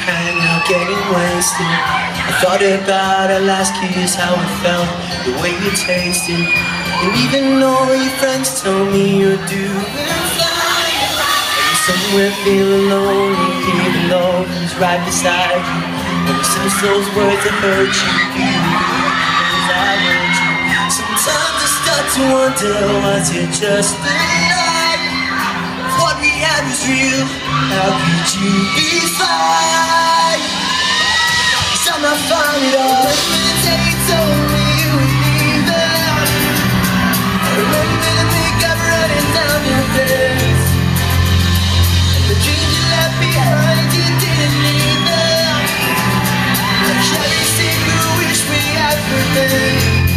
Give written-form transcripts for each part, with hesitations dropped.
hang out getting wasted. I thought about our last kiss, how it felt, the way you tasted. And even all your friends tell me you're doing fine. Are you somewhere feeling lonely, even though who's right beside you? Ever since those words that hurt you, because I hurt you. Sometimes I start to wonder, was it just a lie? What we had was real, how could you be fine? 'Cause I'm not fine at all. Remember the day you told me you would leave there. I remember the makeup running down your face, and the dreams you left behind you didn't need them. Like every single wish we had for them.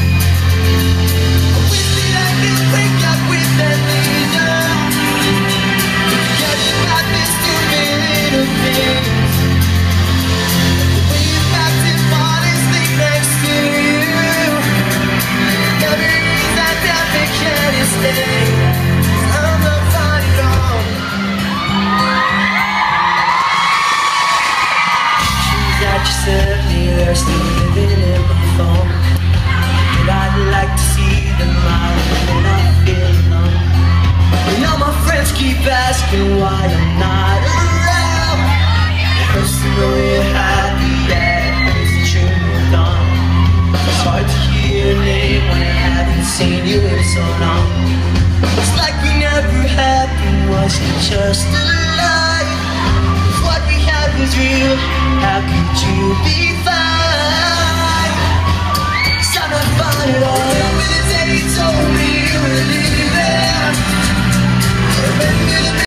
I wish that I could wake up with amnesia, forget about this stupid little things. The way you packed and bought and sleep next to you, memories that never can stay. 'Cause I'm not fine at all. Shoes that you sent me, they're still living in my phone. And I'd like to see them out when I feel alone. And all my friends keep asking why I'm not around. It hurts to know you're happy, yeah, it hurts that you moved on. It's hard to hear your name when I haven't seen you in so long. It's like we never happened, was it just a lie? 'Cause what we had was real, how could you be fine? 'Cause I'm not fine at all. Remember the day you told me you were leaving there. Remember the